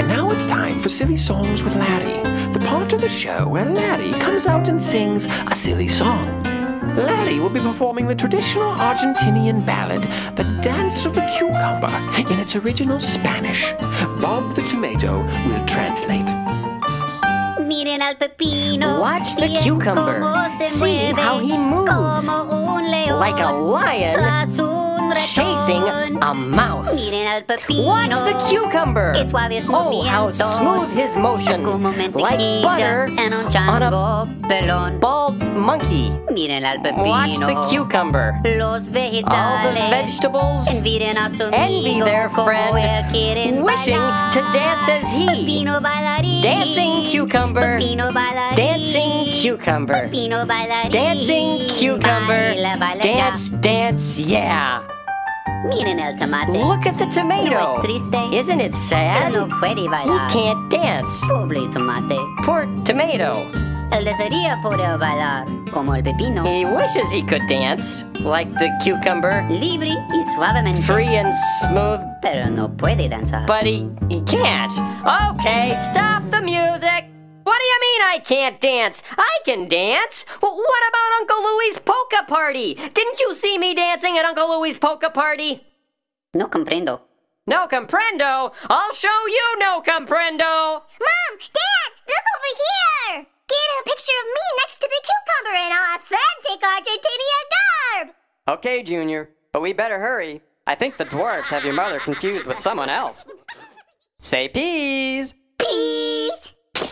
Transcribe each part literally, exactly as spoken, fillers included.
And now it's time for Silly Songs with Larry, the part of the show where Larry comes out and sings a silly song. Larry will be performing the traditional Argentinian ballad, The Dance of the Cucumber, in its original Spanish. Bob the Tomato will translate. Miren al pepino. Watch the cucumber. See how he moves. Like a lion chasing a mouse. Watch the cucumber. Oh, how smooth his motion. Like butter on a bald monkey. Watch the cucumber. All the vegetables envy their friend, wishing to dance as he. Dancing cucumber. Dancing cucumber. Dancing cucumber. Dance, dance, yeah. Look at the tomato. Isn't it sad? He can't dance. Poor tomato. He wishes he could dance, like the cucumber. Free and smooth. But he, he can't. Okay, stop the music. What do you mean I can't dance? I can dance. Well, what about Uncle Louie's polka party? Didn't you see me dancing at Uncle Louie's polka party? No comprendo. No comprendo? I'll show you no comprendo. Mom! Dad! Look over here! Get a picture of me next to the cucumber in authentic Argentinian garb! Okay, Junior, but we better hurry. I think the dwarfs have your mother confused with someone else. Say peas! Peas!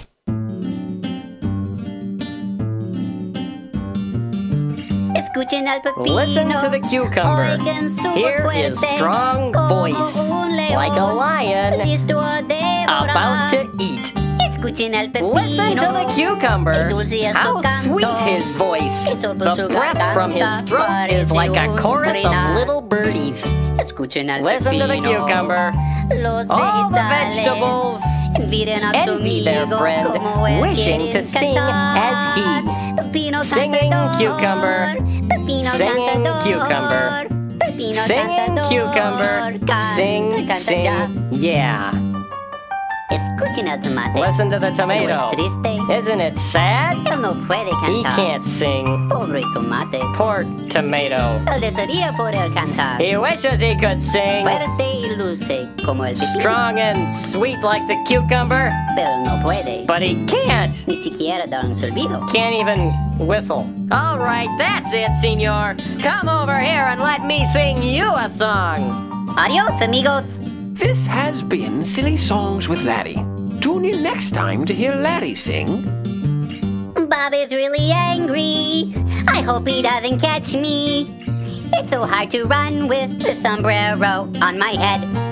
Listen to the cucumber. Here is strong voice, like a lion about to eat. Listen to the cucumber. How sweet his voice. The breath from his throat is like a chorus of little birdies. Listen to the cucumber. All the vegetables envy their friend, wishing to sing as he. Singing cucumber. Singing cucumber. Singing cucumber. Sing, sing, yeah. Listen to the tomato. Isn't it sad? He can't sing. Poor tomato. He wishes he could sing. Strong and sweet like the cucumber. But he can't. Can't even whistle. All right, that's it, senor. Come over here and let me sing you a song. Adios, amigos. This has been Silly Songs with Larry. Tune in next time to hear Larry sing. Bob is really angry. I hope he doesn't catch me. It's so hard to run with the sombrero on my head.